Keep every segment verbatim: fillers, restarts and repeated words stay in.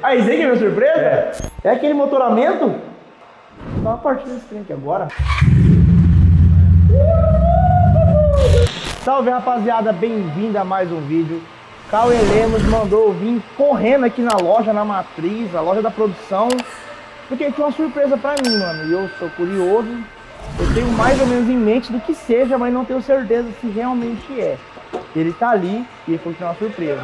Ah, isso aí que é minha surpresa? É, é aquele motoramento? Dá uma partida desse trem aqui agora. Salve, rapaziada, bem-vindo a mais um vídeo. Cauê Lemos mandou eu vir correndo aqui na loja, na Matriz, a loja da produção, porque tinha uma surpresa pra mim, mano, e eu sou curioso. Eu tenho mais ou menos em mente do que seja, mas não tenho certeza se realmente é. Ele tá ali e ele falou que tem uma surpresa.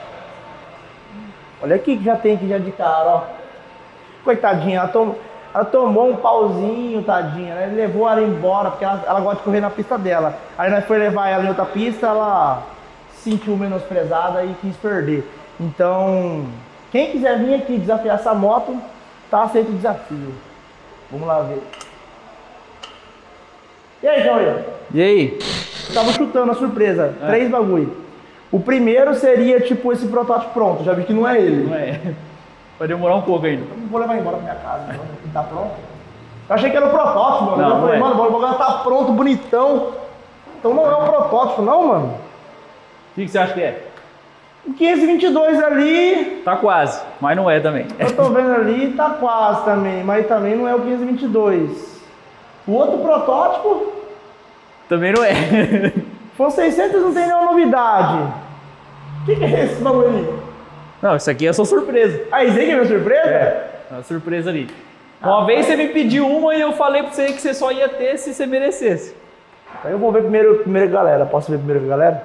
Olha aqui que já tem aqui já de cara, ó. Coitadinha, ela, tom... ela tomou um pauzinho, tadinha, né? Ele levou ela embora, porque ela... ela gosta de correr na pista dela. Aí nós foi levar ela em outra pista, ela se sentiu menosprezada e quis perder. Então, quem quiser vir aqui desafiar essa moto, tá aceito o desafio. Vamos lá ver. E aí, Cauê? E aí? Tava chutando a surpresa, é. Três bagulho. O primeiro seria tipo esse protótipo pronto, já vi que não é ele. Não é. Vai demorar um pouco ainda. Então, vou levar embora pra minha casa, então, tá pronto. Eu achei que era o protótipo, mano. Não, eu falei, não é. mano, o bagulho tá pronto, bonitão. Então não é o protótipo, não, mano. O que, que você acha que é? O quinhentos e vinte e dois ali. Tá quase, mas não é também. Eu tô vendo ali, tá quase também, mas também não é o quinhentos e vinte e dois. O outro protótipo. Também não é. For seiscentos não tem nenhuma novidade. O que, que é esse bagulho ali? Não, isso aqui é só surpresa. Ah, isso aí que é minha surpresa? É, é uma surpresa ali. Uma ah, vez você me pediu uma e eu falei pra você que você só ia ter se você merecesse. Então eu vou ver primeiro, primeiro com a galera. Posso ver primeiro com a galera?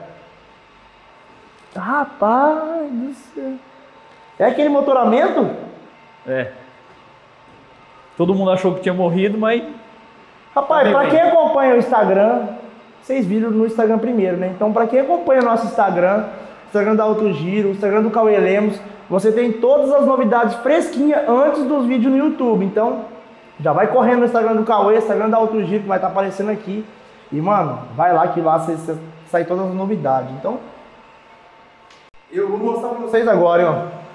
Rapaz do céu. É aquele motoramento? É. Todo mundo achou que tinha morrido, mas... Rapaz, pra quem acompanha o Instagram, vocês viram no Instagram primeiro, né? Então, pra quem acompanha o nosso Instagram, o Instagram da Auto Giro, o Instagram do Cauê Lemos, você tem todas as novidades fresquinhas antes dos vídeos no YouTube. Então, já vai correndo no Instagram do Cauê, Instagram da Auto Giro, que vai estar aparecendo aqui. E, mano, vai lá que lá você, você, sai todas as novidades. Então, eu vou mostrar pra vocês agora, hein, ó.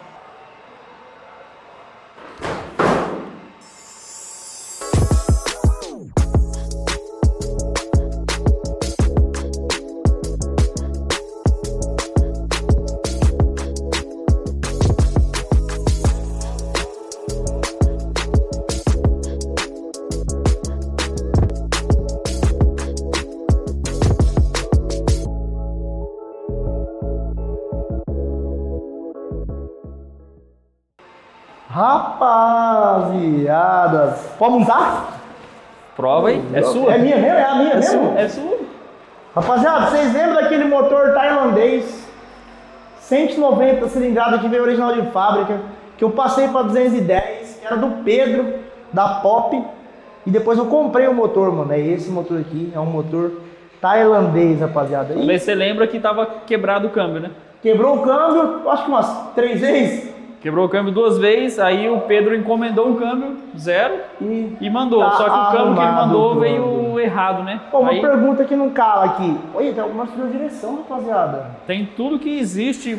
Rapaziadas, pode montar? Prova aí, é sua. É minha mesmo? É a minha é mesmo? Sua, é sua. Rapaziada, vocês lembram daquele motor tailandês cento e noventa cilindrada que veio original de fábrica, que eu passei para duzentos e dez, que era do Pedro, da Pop, e depois eu comprei o motor, mano. É esse motor aqui, é um motor tailandês, rapaziada. E mas você lembra que tava quebrado o câmbio, né? Quebrou o câmbio, acho que umas três vezes. Quebrou o câmbio duas vezes, aí o Pedro encomendou um câmbio zero e, e mandou. Tá Só que o câmbio que ele mandou pronto. veio errado, né? Pô, uma aí, pergunta que não cala aqui. Olha, tem alguma direção, rapaziada. Tem tudo que existe.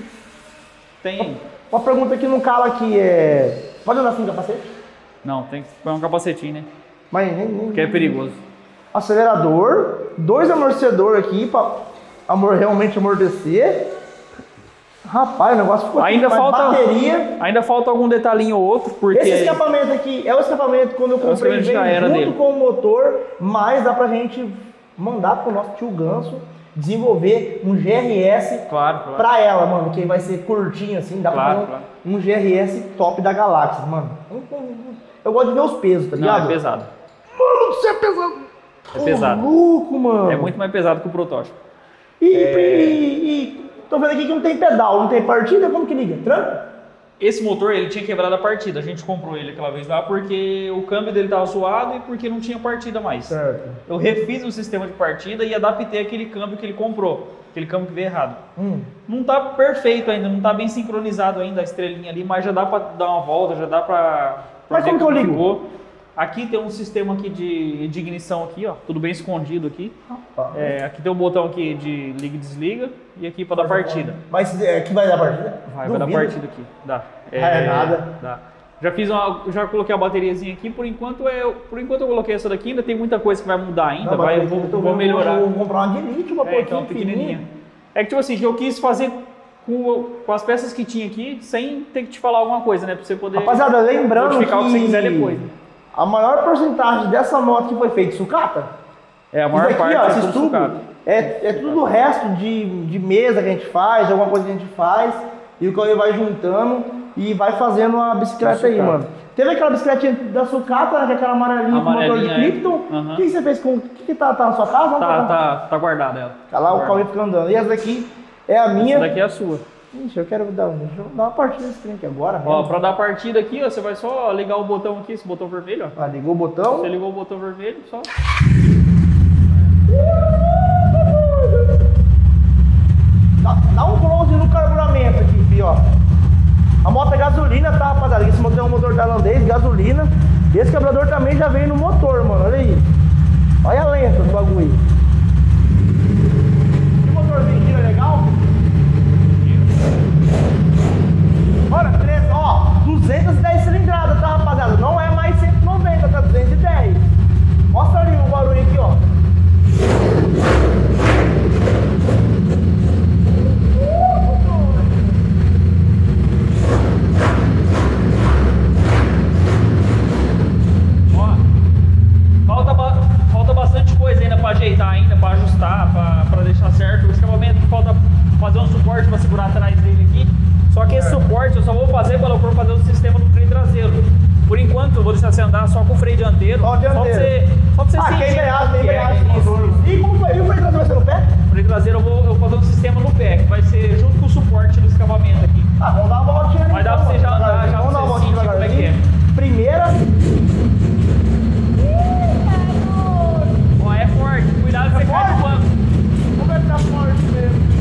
Tem. Uma pergunta que não cala aqui é... Pode andar sem capacete? Não, tem que pôr um capacetinho, né? Mas nem... nem Porque é perigoso. Acelerador, dois amortecedores aqui para amor, realmente amortecer. Rapaz, o negócio ficou ainda aqui, falta bateria. Ainda falta algum detalhinho ou outro, porque... Esse escapamento aqui é o escapamento quando eu comprei, ele veio junto dele. com o motor, mas dá pra gente mandar pro nosso tio Ganso desenvolver um G R S claro, claro. pra ela, mano, que vai ser curtinho assim, dá claro, pra fazer claro. um G R S top da galáxia, mano. Eu gosto de ver os pesos, tá ligado? Não, é pesado. Mano, você é pesado. É pesado. Louco, mano. É muito mais pesado que o protótipo. E, é... e, e tô vendo aqui que não tem pedal, não tem partida, como que liga? Tranca? Esse motor, ele tinha quebrado a partida. A gente comprou ele aquela vez lá porque o câmbio dele estava zoado e porque não tinha partida mais. Certo. Eu refiz o sistema de partida e adaptei aquele câmbio que ele comprou. Aquele câmbio que veio errado. Hum. Não tá perfeito ainda, não tá bem sincronizado ainda a estrelinha ali, mas já dá para dar uma volta, já dá para... Mas como que eu ligo? Ficou. Aqui tem um sistema aqui de, de ignição aqui, ó, tudo bem escondido aqui. É, aqui tem um botão aqui de liga e desliga e aqui para dar partida. Mas aqui vai dar partida? Vai, vai dar partida aqui, dá. É, é nada. Dá. Já fiz uma, já coloquei a bateriazinha aqui, por enquanto eu, por enquanto eu coloquei essa daqui, ainda tem muita coisa que vai mudar ainda, Não, vai, eu vou, vou melhorar. Vou comprar uma de elite, uma é, então, pequenininha. É que tipo assim, que eu quis fazer com, com as peças que tinha aqui, sem ter que te falar alguma coisa, né? Pra você poder Rapaziada, lembrando modificar que o que você quiser depois. Né? A maior porcentagem dessa moto que foi feita sucata, é a maior isso aqui, parte ó, é esse tudo tubo, sucata. é, é tudo o resto de, de mesa que a gente faz, alguma coisa que a gente faz, e o Cauê vai juntando e vai fazendo a bicicleta aí, mano. Teve aquela bicicletinha da sucata, né, que é aquela amarelinha com motor de Krypton. Uhum. O que, que você fez com... O que, que tá, tá na sua casa? Tá, tá, tá, tá guardada ela. Tá lá, o Cauê fica andando. E essa daqui é a minha. Essa daqui é a sua. Ixi, eu quero dar, deixa eu dar uma partida desse trem aqui agora. Mesmo. Ó, pra dar partida aqui, ó, você vai só ligar o botão aqui, esse botão vermelho, ó. Ah, ligou o botão. Você ligou o botão vermelho, só... Dá, dá um close no carburamento aqui, filho, ó. A moto é gasolina, tá, rapaziada? Esse motor é um motor tailandês, gasolina. E esse carburador também já veio no motor, mano, olha aí. Olha a lenta do bagulho. Que motorzinho aqui é legal? Mano, três, ó, duzentas e dez cilindradas, tá, rapaziada? Não é mais cento e noventa, tá duzentos e dez. Mostra ali o barulho aqui, ó. Falta, falta bastante coisa ainda para ajeitar, ainda para ajustar, para deixar certo. O escapamento falta fazer um suporte para segurar atrás dele aqui. Só que esse suporte eu só vou fazer quando eu for fazer o sistema do freio traseiro. Por enquanto eu vou deixar você andar só com o freio dianteiro. Só, dianteiro. só pra você, só pra você ah, sentir. Quem embreagem, tem embreagem. É, e como foi? E o freio traseiro vai ser no pé? O freio traseiro eu vou, eu vou fazer um sistema no pé, que vai ser junto com o suporte do escapamento aqui. Ah, vamos dar uma voltinha ali. Vai dar pra você já andar, já vamos pra dar uma você voltinha sentir como é que é. Primeira. Ó, é forte, cuidado que você cai do banco. Como é que tá forte mesmo?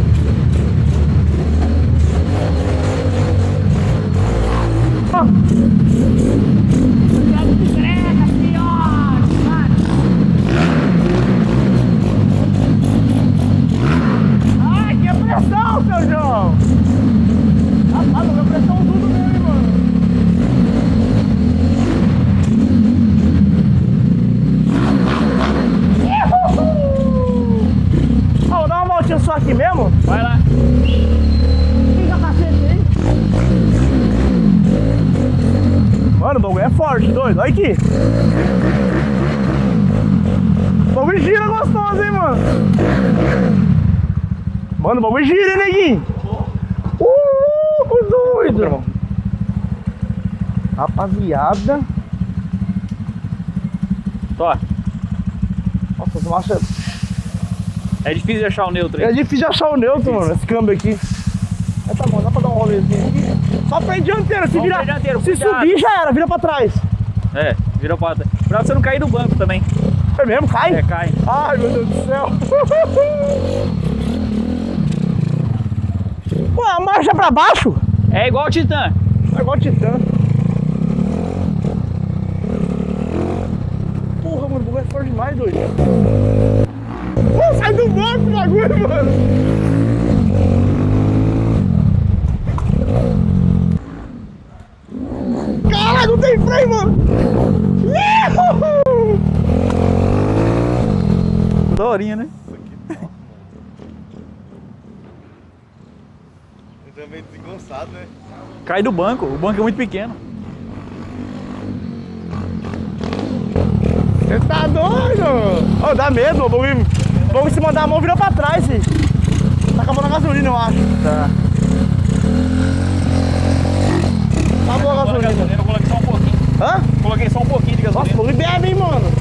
Ai, que pressão, seu João! Rapaz, meu pressão tudo mesmo, mano. Ó, vou dar uma voltinha só aqui mesmo. Vai lá. Fica a cacete aí. Mano, o bagulho é forte, doido. Olha aqui. O bagulho gira gostoso, hein, mano. Mano, o bagulho gira, hein, neguinho. Uh, doido. Rapaziada. Tó. Nossa, as marchas... É difícil de achar o neutro É aí. difícil de achar o neutro, mano, esse câmbio aqui. Mas tá bom, dá pra dar um rolezinho aqui. Só freio dianteiro, se Só virar, freio dianteiro, se cuidado. subir já era, vira pra trás. É, vira pra trás. Pra você não cair do banco também. É mesmo? Cai? É, cai. Ai, meu Deus do céu. Pô, a marcha pra baixo? É igual o Titan. É igual o Titã. Porra, mano, o bagulho é forte demais, doido. Pô, sai do banco o bagulho, mano. Caralho, não tem freio, mano. Daorinha, né? Ele é meio desengonçado, né? Cai do banco, o banco é muito pequeno. Você tá doido? Ô, dá medo, o bagulho. O bagulho se mandar a mão vira pra trás, filho. Tá acabando a gasolina, eu acho. Tá. Acabou a gasolina. Eu coloquei só um pouquinho. Hã? Coloquei só um pouquinho de Nossa, o gasolina. bagulho bebe, hein, mano.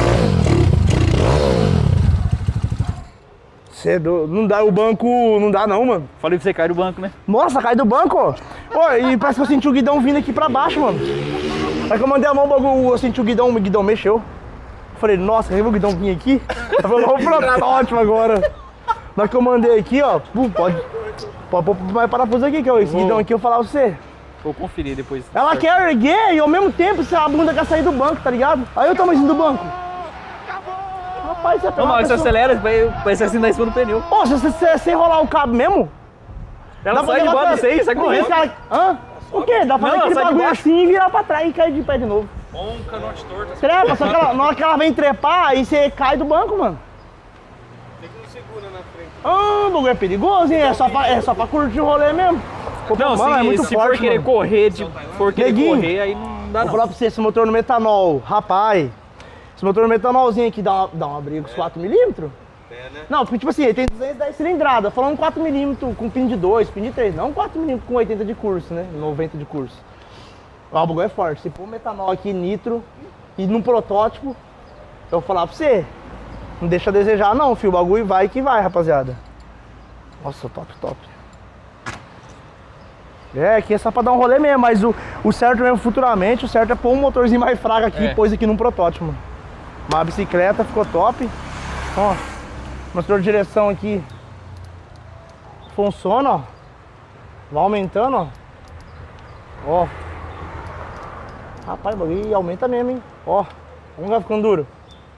Cedo, não dá, o banco não dá não, mano. Falei pra você cair do banco, né? Nossa, cai do banco, ó. Ô, e parece que eu senti o guidão vindo aqui pra baixo, mano. Aí que eu mandei a mão, o bagulho, eu senti o guidão, o guidão mexeu. Eu falei, nossa, quer ver o guidão vir aqui? Eu falei, vamos pro protótipo agora. Na hora que eu mandei aqui, ó, pum, pode, pode pôr mais parafuso aqui, que é esse Vou. guidão aqui, eu falar pra você. Vou conferir depois. Ela quer erguer e ao mesmo tempo a bunda quer sair do banco, tá ligado? Aí o tamanho do banco. Rapaz, você é Não, mas você acelera, vai, vai ser assim na cima do pneu. Pô, se você, se você enrolar o cabo mesmo, Ela dá pra sai de levar baixo, pra- você sai Tem correndo. esse cara- Hã? O quê? Dá pra fazer Não, ela aquele sai de bagulho baixo. assim e virar pra trás e cair de pé de novo. Com um canote torto. Trepa, só que ela, na hora que ela vem trepar, aí você cai do banco, mano. Tem que não segura na frente. Ah, o bagulho é perigoso, hein? É só pra, é só pra curtir o rolê mesmo. Pô, Não, mano, se, é muito se forte, for querer mano. correr, de, for querer Neguinho, correr, aí não dá Vou não. falar pra você, esse motor no metanol, rapaz. Esse motor no metanolzinho aqui dá uma, dá uma briga com os quatro milímetros? É, né? Não, porque tipo assim, ele tem duzentos e dez cilindradas, falando quatro milímetros com pin de dois, pin de três, não quatro milímetros com oitenta de curso, né? noventa de curso. O bagulho é forte. Se pôr metanol aqui, nitro, e num protótipo, eu vou falar pra você, não deixa a desejar não, filho. O bagulho vai que vai, rapaziada. Nossa, top, top. É, aqui é só pra dar um rolê mesmo, mas o, o certo mesmo futuramente, o certo é pôr um motorzinho mais fraco aqui É. e pôs aqui num protótipo, mano. Uma bicicleta, ficou top. Ó, mostrou de direção aqui. Funciona, ó. Vai aumentando, ó. Ó. Rapaz, o bagulho aumenta mesmo, hein. Ó, vamos vai ficando duro.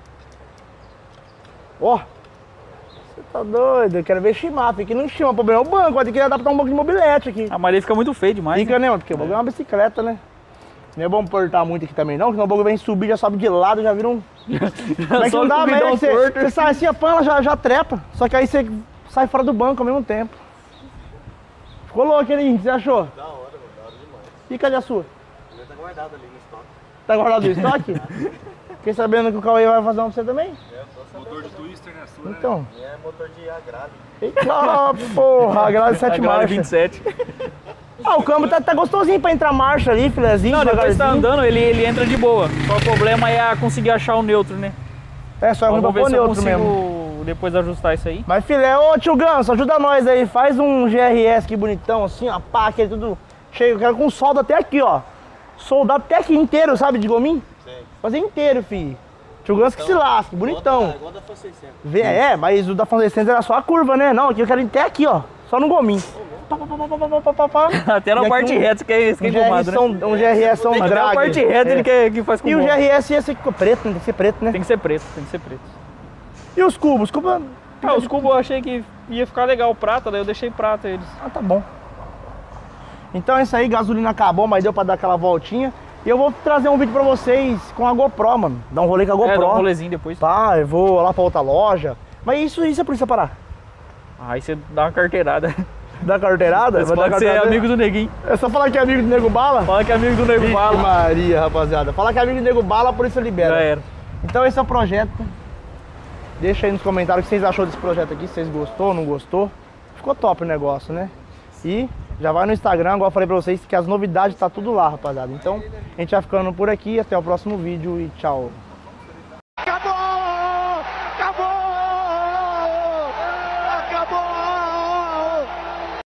Ó. Você tá doido, eu quero ver chimar, fica que não chima, o problema é o banco, vai ter que adaptar um banco de mobilete aqui. Ah, mas ele fica muito feio demais. Fica, né, mano? Porque o bagulho é uma bicicleta, né? Não é bom portar muito aqui também, não, senão o bagulho vem subir, já sobe de lado, já vira um. Como é que Só não dá, o velho? guidão Você, torto. você sai assim, a pana já, já trepa. Só que aí você sai fora do banco ao mesmo tempo. Ficou louco, hein? O que você achou? Da hora, mano, da hora demais. E cadê a sua? O meu tá guardado ali no estoque. Tá guardado no estoque? Fiquei sabendo que o Cauê vai fazer um pra você também? É, eu tô sabendo. Motor de twister, né? Sua, né? Então. É motor de agrado. Eita, porra, grade de sete Agora marchas. vinte e sete. Ah, o câmbio tá, tá gostosinho pra entrar marcha ali, filezinho. Não, depois que tá devagarzinho. andando, ele, ele entra de boa. Só o problema é a conseguir achar o neutro, né? É, só ruim pra Vamos ver pôr se eu neutro consigo mesmo. depois ajustar isso aí. Mas filé, ô tio Ganso, ajuda nós aí, faz um G R S aqui bonitão, assim, ó, pá, aquele tudo cheio, eu quero com solda até aqui, ó. Soldado até aqui inteiro, sabe, de gominho? Sim. Fazer inteiro, fi. Tio Ganso que se lasque, bonitão. Igual da F seiscentos. Vê, é, mas o da F seiscentos era só a curva, né? Não, aqui eu quero ir até aqui, ó, só no gominho. Pá, pá, pá, pá, pá, pá, pá, pá. Até na E aqui parte um- reta, que é esse que é Um engomado, né? GRS, um G R S, um Até na drag. parte reta É. ele quer que faz com E o goma. G R S ia ser preto, né? Tem que ser preto, né? Tem que ser preto, tem que ser preto. E os cubos? Os cubos... Ah, os cubos eu achei que ia ficar legal prata, daí eu deixei prata eles. Ah, tá bom. Então é isso aí, gasolina acabou, mas deu pra dar aquela voltinha. E eu vou trazer um vídeo pra vocês com a GoPro, mano. Dar um rolê com a GoPro. É, dá um rolezinho depois. Tá, eu vou lá pra outra loja. Mas isso, isso é por isso parar. Aí você dá uma carteirada. Dá carteirada? Você Vai dar pode ser carteirada? amigo do neguinho. É só falar que é amigo do Nego Bala? Fala que é amigo do Nego Vixe Bala. Maria, rapaziada. Falar que é amigo do Nego Bala, por isso libera. Já era. Então esse é o projeto. Deixa aí nos comentários o que vocês achou desse projeto aqui, se vocês gostou, não gostou. Ficou top o negócio, né? E já vai no Instagram, igual eu falei pra vocês, que as novidades tá tudo lá, rapaziada. Então, a gente vai ficando por aqui, até o próximo vídeo e tchau.